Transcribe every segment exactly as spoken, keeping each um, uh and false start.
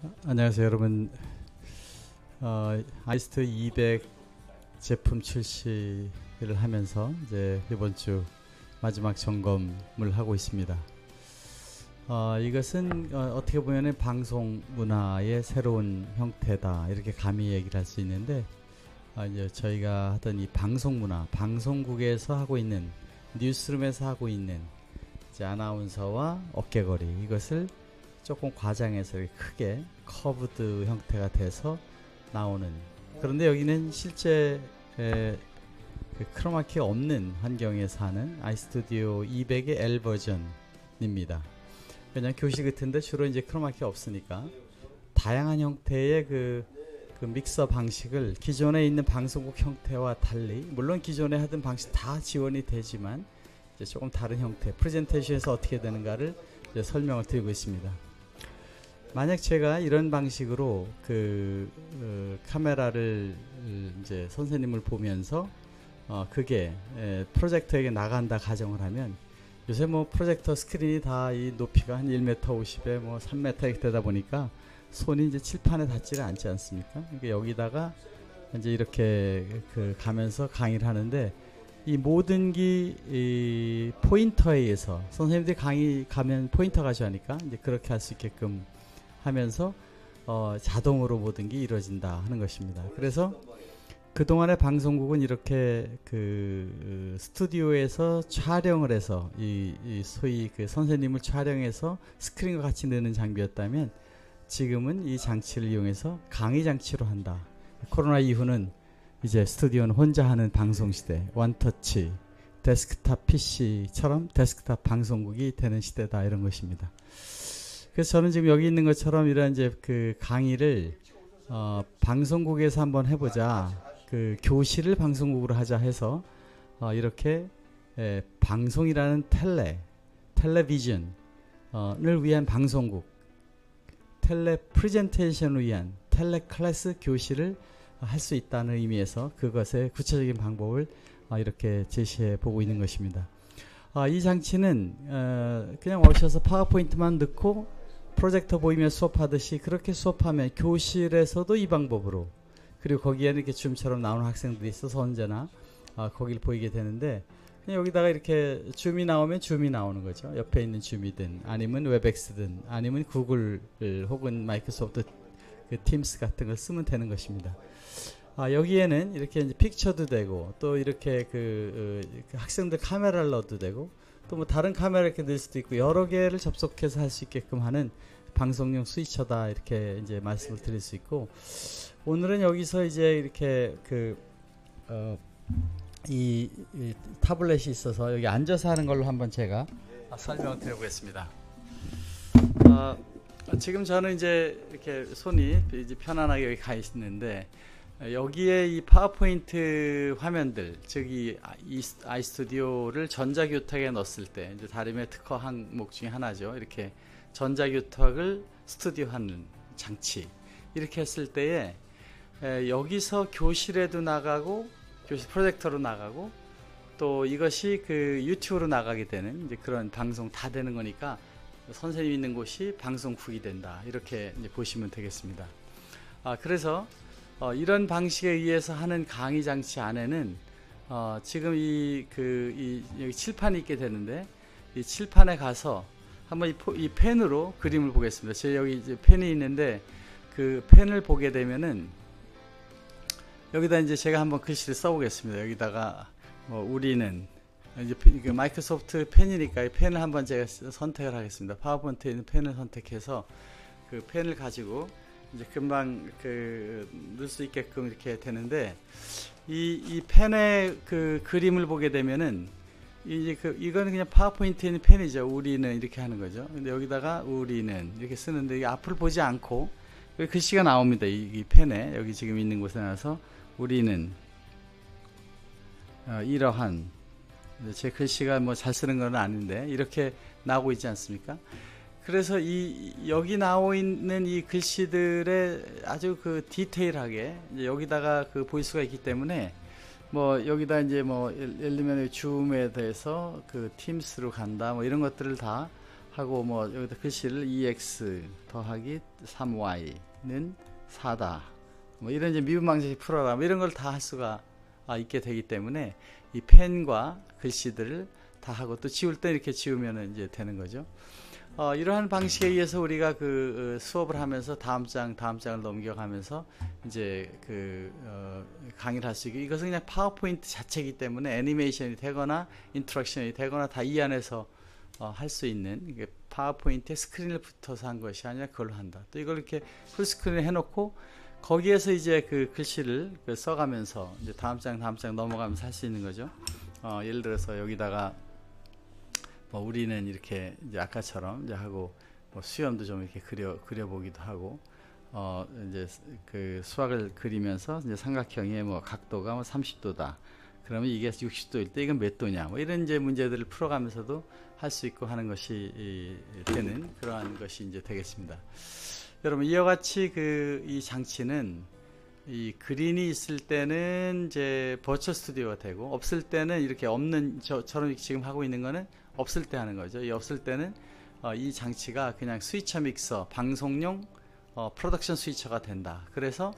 안녕하세요 여러분. 어, 아이스트 이백 제품 출시를 하면서 이제 이번 주 마지막 점검을 하고 있습니다. 어, 이것은 어, 어떻게 보면 방송 문화의 새로운 형태다, 이렇게 감히 얘기를 할 수 있는데, 어, 이제 저희가 하던 이 방송 문화, 방송국에서 하고 있는, 뉴스룸에서 하고 있는 이제 아나운서와 어깨거리, 이것을 조금 과장해서 크게 커브드 형태가 돼서 나오는, 그런데 여기는 실제 에, 그 크로마키 없는 환경에서 하는 아이스튜디오 이백의 L 버전입니다. 그냥 교실 같은데 주로 이제 크로마키 없으니까 다양한 형태의 그, 그 믹서 방식을 기존에 있는 방송국 형태와 달리, 물론 기존에 하던 방식 다 지원이 되지만 이제 조금 다른 형태, 프레젠테이션에서 어떻게 되는가를 이제 설명을 드리고 있습니다. 만약 제가 이런 방식으로 그 어, 카메라를 이제 선생님을 보면서 어, 그게 에, 프로젝터에게 나간다 가정을 하면, 요새 뭐 프로젝터 스크린이 다 이 높이가 한 일 미터 오십에 뭐 삼 미터 이렇게 되다 보니까 손이 이제 칠판에 닿지를 않지 않습니까? 그러니까 여기다가 이제 이렇게 그 가면서 강의를 하는데, 이 모든 게 이 포인터에 의해서 선생님들이 강의 가면 포인터 가져가니까 이제 그렇게 할 수 있게끔 하면서 어, 자동으로 모든 게 이루어진다 하는 것입니다. 그래서 그동안의 방송국은 이렇게 그 스튜디오에서 촬영을 해서 이, 이 소위 그 선생님을 촬영해서 스크린과 같이 넣는 장비였다면, 지금은 이 장치를 이용해서 강의 장치로 한다. 코로나 이후는 이제 스튜디오는 혼자 하는 방송 시대, 원터치, 데스크탑 피씨처럼 데스크탑 방송국이 되는 시대다, 이런 것입니다. 그래서 저는 지금 여기 있는 것처럼 이런 이제 그 강의를 어, 방송국에서 한번 해보자, 그 교실을 방송국으로 하자 해서 어, 이렇게 에, 방송이라는 텔레, 텔레비전을 위한 방송국, 텔레 프레젠테이션을 위한 텔레 클래스 교실을 할 수 있다는 의미에서 그것의 구체적인 방법을 어, 이렇게 제시해 보고 있는 것입니다. 어, 이 장치는 어, 그냥 오셔서 파워포인트만 넣고 프로젝터 보이며 수업하듯이 그렇게 수업하면 교실에서도 이 방법으로, 그리고 거기에는 이렇게 줌처럼 나오는 학생들이 있어서 언제나 어, 거기를 보이게 되는데, 그냥 여기다가 이렇게 줌이 나오면 줌이 나오는 거죠. 옆에 있는 줌이든 아니면 웹엑스든 아니면 구글 혹은 마이크로소프트 그 팀스 같은 걸 쓰면 되는 것입니다. 아, 여기에는 이렇게 이제 픽처도 되고, 또 이렇게 그, 어, 그 학생들 카메라를 넣어도 되고, 또 뭐 다른 카메라 이렇게 넣을 수도 있고, 여러 개를 접속해서 할 수 있게끔 하는 방송용 스위처다, 이렇게 이제 말씀을 드릴 수 있고, 오늘은 여기서 이제 이렇게 그, 어, 이, 이 타블렛이 있어서 여기 앉아서 하는 걸로 한번 제가 설명을 드려보겠습니다. 어, 지금 저는 이제 이렇게 손이 이제 편안하게 여기 가 있는데, 여기에 이 파워포인트 화면들, 즉 이 아이스튜디오를 전자교탁에 넣었을 때, 이제 다림의 특허 항목 중에 하나죠. 이렇게 전자교탁을 스튜디오 하는 장치, 이렇게 했을 때에 에, 여기서 교실에도 나가고, 교실 프로젝터로 나가고, 또 이것이 그 유튜브로 나가게 되는 이제 그런 방송 다 되는 거니까, 선생님 있는 곳이 방송국이 된다, 이렇게 이제 보시면 되겠습니다. 아, 그래서 어, 이런 방식에 의해서 하는 강의 장치 안에는 어, 지금 이, 그, 이, 여기 칠판이 있게 되는데, 이 칠판에 가서 한번 이, 포, 이 펜으로 그림을 보겠습니다. 제 여기 이제 펜이 있는데, 그 펜을 보게 되면은 여기다 이제 제가 한번 글씨를 써보겠습니다. 여기다가 뭐 우리는 이제 그 마이크로소프트 펜이니까 이 펜을 한번 제가 선택을 하겠습니다. 파워포인트에 있는 펜을 선택해서 그 펜을 가지고 이제 금방 그 넣을 수 있게끔 이렇게 되는데, 이, 이 펜의 그 그림을 보게 되면은 이제 그 이거는 그냥 파워포인트에 있는 펜이죠. 우리는 이렇게 하는 거죠. 근데 여기다가 우리는 이렇게 쓰는데, 이게 앞을 보지 않고 글씨가 나옵니다. 이, 이 펜에 여기 지금 있는 곳에 나서 우리는 어, 이러한, 제 글씨가 뭐 잘 쓰는 건 아닌데 이렇게 나오고 있지 않습니까? 그래서 이 여기 나오 있는 이 글씨들의 아주 그 디테일하게 이제 여기다가 그 보일 수가 있기 때문에, 뭐 여기다 이제 뭐 예를 들면 줌에 대해서 그 팀스로 간다, 뭐 이런 것들을 다 하고 뭐 여기다 글씨를 이엑스 더하기 삼 와이는 사다. 뭐 이런 이제 미분 방정식 풀어라. 뭐 이런 걸 다 할 수가 아, 있게 되기 때문에 이 펜과 글씨들을 다 하고 또 지울 때 이렇게 지우면 이제 되는 거죠. 어, 이러한 방식에 의해서 우리가 그 어, 수업을 하면서 다음 장 다음 장을 넘겨가면서 이제 그 어, 강의를 할 수 있고, 이것은 그냥 파워포인트 자체이기 때문에 애니메이션이 되거나 인터랙션이 되거나 다 이 안에서 어, 할 수 있는, 이게 파워포인트에 스크린을 붙어서 한 것이 아니라 그걸로 한다. 또 이걸 이렇게 풀스크린 해놓고 거기에서 이제 그 글씨를 그 써가면서 이제 다음 장 다음 장 넘어가면서 할 수 있는 거죠. 어, 예를 들어서 여기다가 뭐 우리는 이렇게 이제 아까처럼 이제 하고 뭐 수염도 좀 이렇게 그려 그려보기도 하고, 어 이제 그 수학을 그리면서 이제 삼각형의 뭐 각도가 뭐 삼십 도다. 그러면 이게 육십 도일 때 이건 몇 도냐? 뭐 이런 이제 문제들을 풀어가면서도 할 수 있고 하는 것이 이, 되는 그러한 것이 이제 되겠습니다. 여러분, 이와 같이 그 이 장치는 이 그린이 있을 때는 이제 버추얼 스튜디오가 되고, 없을 때는 이렇게 없는 저처럼 지금 하고 있는 거는 없을 때 하는 거죠. 이 없을 때는 어, 이 장치가 그냥 스위처 믹서, 방송용 어, 프로덕션 스위처가 된다. 그래서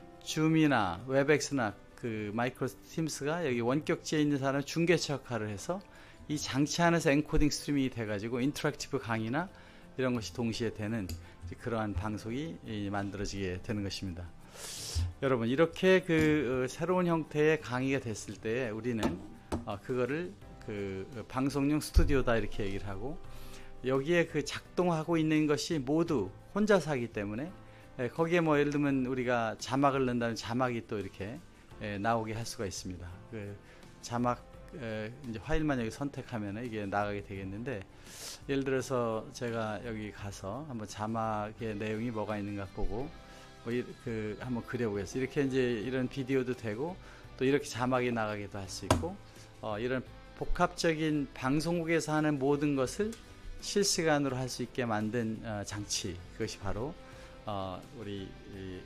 줌이나 웹엑스나 그 마이크로 팀스가 여기 원격지에 있는 사람을 중개차 역할을 해서 이 장치 안에서 엔코딩 스트리밍이 돼가지고 인터랙티브 강의나 이런 것이 동시에 되는 그러한 방송이 만들어지게 되는 것입니다. 여러분, 이렇게 그 어, 새로운 형태의 강의가 됐을 때 우리는 어, 그거를 그 방송용 스튜디오다 이렇게 얘기를 하고, 여기에 그 작동하고 있는 것이 모두 혼자서 하기 때문에 예, 거기에 뭐 예를 들면 우리가 자막을 넣는다면 자막이 또 이렇게 예, 나오게 할 수가 있습니다. 그 자막 에, 이제 파일만 여기 선택하면 이게 나가게 되겠는데, 예를 들어서 제가 여기 가서 한번 자막의 내용이 뭐가 있는가 보고 뭐 이, 그 한번 그려보겠어요. 이렇게 이제 이런 비디오도 되고 또 이렇게 자막이 나가기도 할 수 있고, 어, 이런 복합적인 방송국에서 하는 모든 것을 실시간으로 할 수 있게 만든 어, 장치, 그것이 바로 어, 우리 이,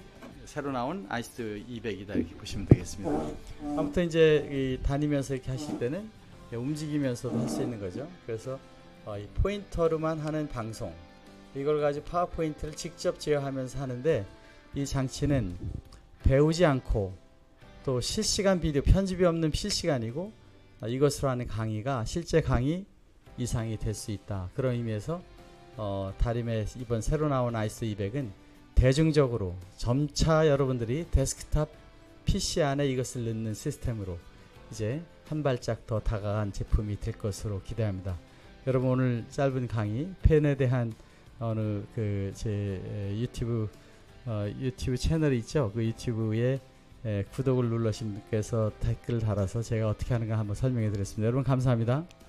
새로 나온 아이스트 이백이다 이렇게 보시면 되겠습니다. 아무튼 이제 이 다니면서 이렇게 하실 때는 움직이면서도 할 수 있는 거죠. 그래서 어, 이 포인터로만 하는 방송, 이걸 가지고 파워포인트를 직접 제어하면서 하는데, 이 장치는 배우지 않고 또 실시간 비디오, 편집이 없는 실시간이고 어, 이것으로 하는 강의가 실제 강의 이상이 될 수 있다. 그런 의미에서 어, 다림의 이번 새로 나온 아이스 이백은 대중적으로 점차 여러분들이 데스크탑 피씨 안에 이것을 넣는 시스템으로 이제 한 발짝 더 다가간 제품이 될 것으로 기대합니다. 여러분, 오늘 짧은 강의 펜에 대한 어느 그 제 유튜브 어, 유튜브 채널이 있죠. 그 유튜브에 에, 구독을 눌러신 분께서 댓글을 달아서 제가 어떻게 하는가 한번 설명해 드렸습니다. 여러분, 감사합니다.